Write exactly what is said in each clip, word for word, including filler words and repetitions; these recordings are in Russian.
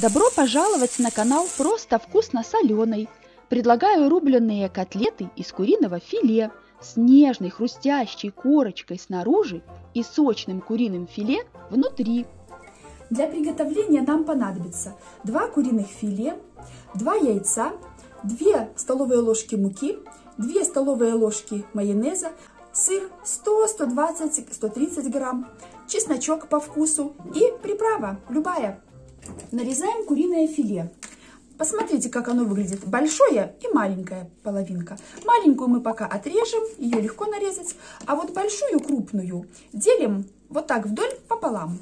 Добро пожаловать на канал Просто Вкусно Соленый. Предлагаю рубленые котлеты из куриного филе с нежной хрустящей корочкой снаружи и сочным куриным филе внутри. Для приготовления нам понадобится два куриных филе, два яйца, две столовые ложки муки, две столовые ложки майонеза, сыр сто, сто двадцать, сто тридцать грамм, чесночок по вкусу и приправа любая. Нарезаем куриное филе. Посмотрите, как оно выглядит. Большое и маленькая половинка. Маленькую мы пока отрежем, ее легко нарезать. А вот большую, крупную, делим вот так вдоль пополам.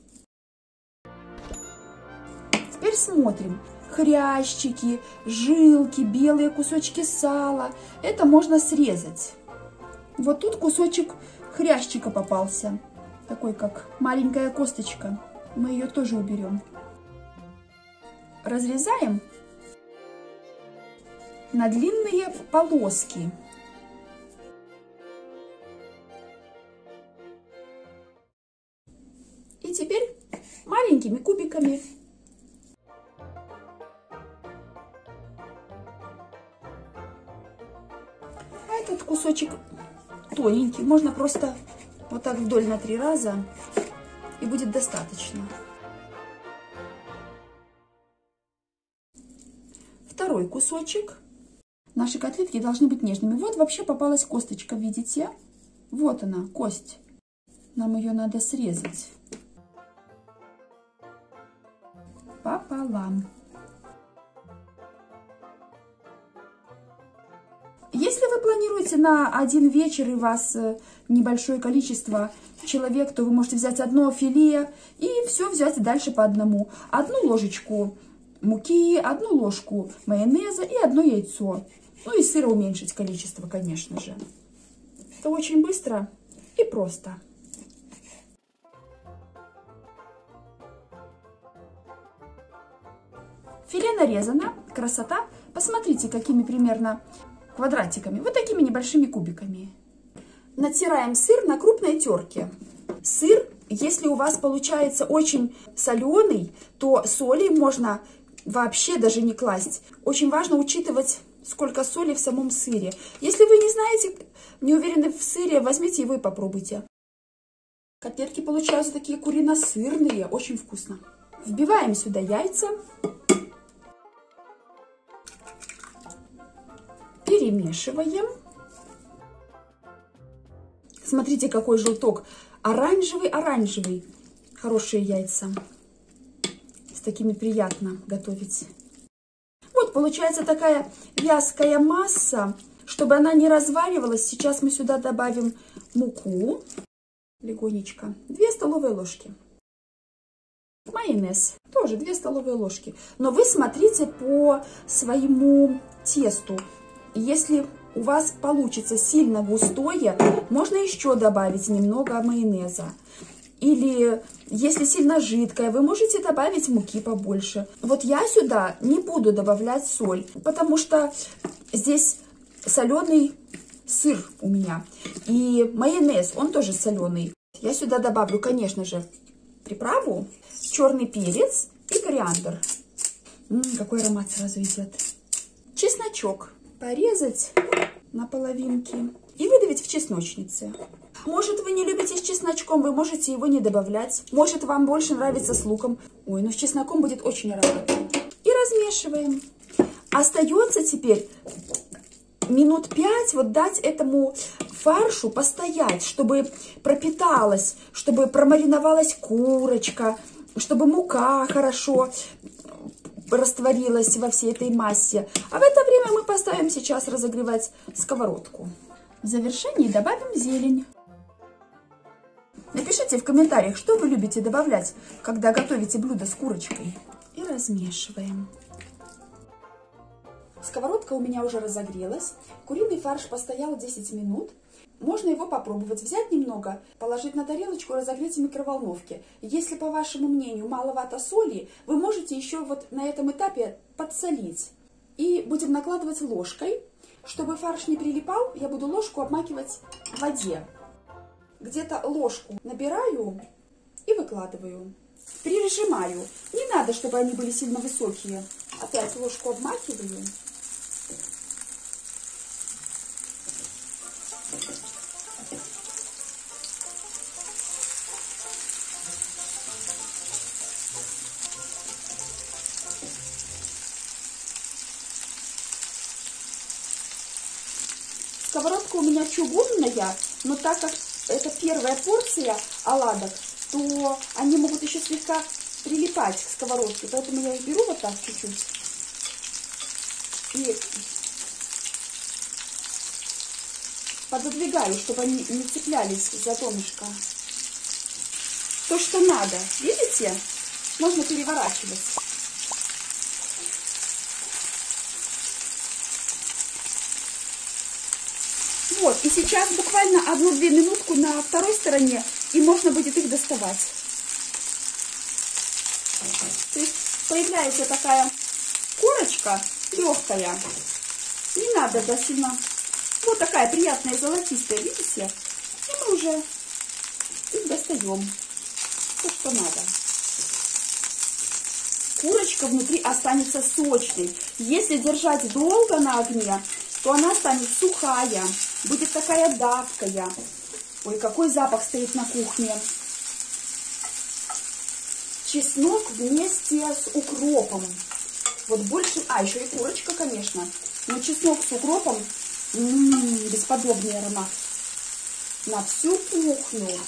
Теперь смотрим. Хрящики, жилки, белые кусочки сала. Это можно срезать. Вот тут кусочек хрящика попался. Такой, как маленькая косточка. Мы ее тоже уберем. Разрезаем на длинные полоски. И теперь маленькими кубиками. А этот кусочек тоненький. Можно просто вот так вдоль на три раза, и будет достаточно. Второй кусочек. Наши котлетки должны быть нежными. Вот вообще попалась косточка, видите? Вот она, кость. Нам ее надо срезать пополам. Если вы планируете на один вечер и у вас небольшое количество человек, то вы можете взять одно филе и все взять дальше по одному. Одну ложечку муки, одну ложку майонеза и одно яйцо. Ну и сыра уменьшить количество, конечно же. Это очень быстро и просто. Филе нарезано, красота. Посмотрите, какими примерно квадратиками, вот такими небольшими кубиками. Натираем сыр на крупной терке. Сыр, если у вас получается очень соленый, то соли можно вообще даже не класть. Очень важно учитывать, сколько соли в самом сыре. Если вы не знаете, не уверены в сыре, возьмите его и попробуйте. Котлетки получаются такие курино-сырные, очень вкусно. Вбиваем сюда яйца. Перемешиваем. Смотрите, какой желток. Оранжевый-оранжевый. Хорошие яйца. С такими приятно готовить. Вот получается такая вязкая масса. Чтобы она не разваривалась, сейчас мы сюда добавим муку. Легонечко. две столовые ложки. Майонез. Тоже две столовые ложки. Но вы смотрите по своему тесту. Если у вас получится сильно густое, можно еще добавить немного майонеза. Или если сильно жидкое, вы можете добавить муки побольше. Вот я сюда не буду добавлять соль, потому что здесь соленый сыр у меня. И майонез, он тоже соленый. Я сюда добавлю, конечно же, приправу, черный перец и кориандр. М-м, какой аромат сразу идет. Чесночок. Порезать на половинки и выдавить в чесночнице. Может, вы не любите с чесночком, вы можете его не добавлять. Может, вам больше нравится с луком. Ой, ну с чесноком будет очень ароматно. И размешиваем. Остается теперь минут пять вот дать этому фаршу постоять, чтобы пропиталась, чтобы промариновалась курочка, чтобы мука хорошо растворилась во всей этой массе. А в это время мы поставим сейчас разогревать сковородку. В завершении добавим зелень. Напишите в комментариях, что вы любите добавлять, когда готовите блюдо с курочкой. И размешиваем. Сковородка у меня уже разогрелась. Куриный фарш постоял десять минут. Можно его попробовать, взять немного, положить на тарелочку, разогреть в микроволновке. Если, по вашему мнению, маловато соли, вы можете еще вот на этом этапе подсолить. И будем накладывать ложкой. Чтобы фарш не прилипал, я буду ложку обмакивать в воде. Где-то ложку набираю и выкладываю. прижимаю. Не надо, чтобы они были сильно высокие. Опять ложку обмакиваю. Сковородка у меня чугунная, но так как это первая порция оладок, то они могут еще слегка прилипать к сковородке. Поэтому я их беру вот так чуть-чуть и пододвигаю, чтобы они не цеплялись за донышко. То, что надо. Видите? Можно переворачивать. Вот, и сейчас буквально одну-две минутку на второй стороне, и можно будет их доставать. То есть появляется такая корочка легкая. Не надо да сильно. Вот такая приятная золотистая, видите? И мы уже их достаем. То, что надо. Курочка внутри останется сочной. Если держать долго на огне, то она станет сухая, будет такая давкая. Ой, какой запах стоит на кухне. Чеснок вместе с укропом. Вот больше... А, еще и курочка, конечно. Но чеснок с укропом, м-м, бесподобный аромат. На всю кухню.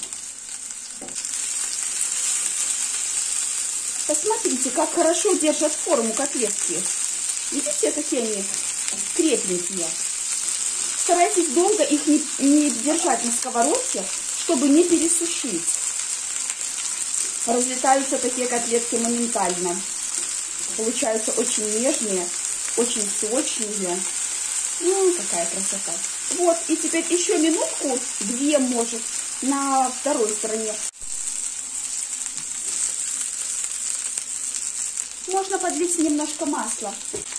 Посмотрите, как хорошо держат форму котлетки. Видите, какие они крепенькие. Старайтесь долго их не, не держать на сковородке, чтобы не пересушить. Разлетаются такие котлетки моментально. Получаются очень нежные, очень сочные. Ну, какая красота. Вот, и теперь еще минутку, две, может, на второй стороне. Можно подлить немножко масла.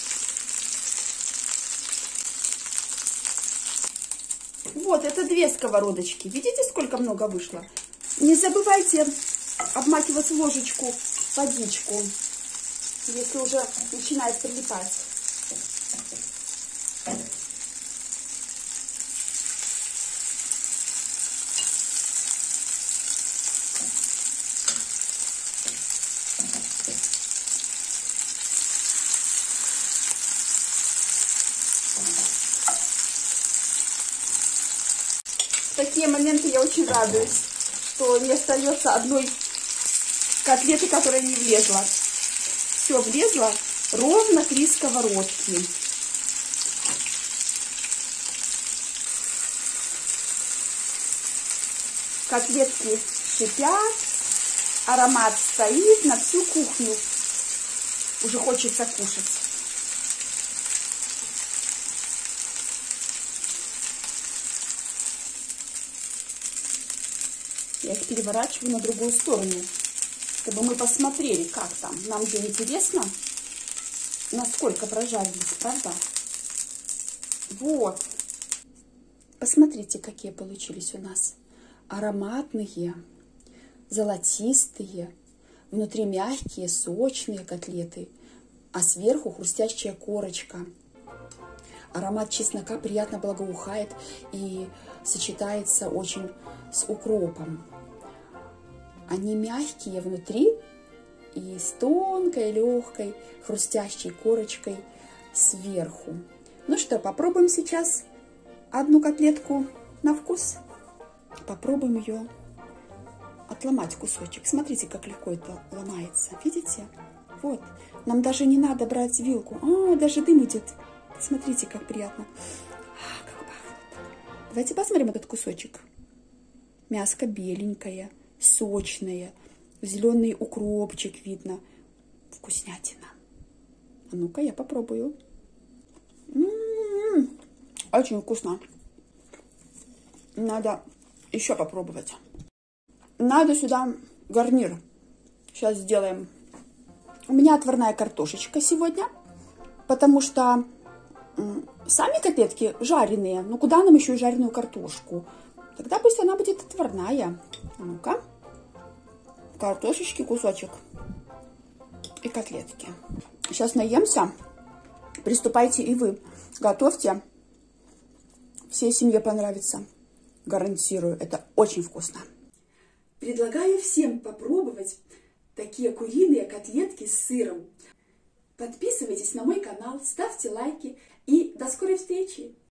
Вот, это две сковородочки. Видите, сколько много вышло? Не забывайте обмакивать в ложечку водичку, если уже начинает прилипать. В такие моменты я очень радуюсь, что не остается одной котлеты, которая не влезла. Все влезло, ровно три сковородки. Котлетки шипят, аромат стоит на всю кухню. Уже хочется кушать. Я их переворачиваю на другую сторону, чтобы мы посмотрели, как там. Нам же интересно, насколько прожарились, правда? Вот. Посмотрите, какие получились у нас. Ароматные, золотистые, внутри мягкие, сочные котлеты, а сверху хрустящая корочка. Аромат чеснока приятно благоухает и сочетается очень с укропом. Они мягкие внутри и с тонкой, легкой, хрустящей корочкой сверху. Ну что, попробуем сейчас одну котлетку на вкус. Попробуем ее отломать кусочек. Смотрите, как легко это ломается. Видите? Вот. Нам даже не надо брать вилку. А, даже дым идет. Смотрите, как приятно. А, как пахнет. Давайте посмотрим этот кусочек. Мяско беленькое, сочное. Зеленый укропчик видно. Вкуснятина. А ну-ка, я попробую. М-м-м, очень вкусно. Надо еще попробовать. Надо сюда гарнир. Сейчас сделаем. У меня отварная картошечка сегодня, потому что сами котлетки жареные. Ну, куда нам еще и жареную картошку? Тогда пусть она будет отварная. А ну-ка. картошечки кусочек и котлетки. Сейчас наемся. Приступайте и вы. Готовьте. Всей семье понравится. Гарантирую, это очень вкусно. Предлагаю всем попробовать такие куриные котлетки с сыром. Подписывайтесь на мой канал, ставьте лайки и до скорой встречи!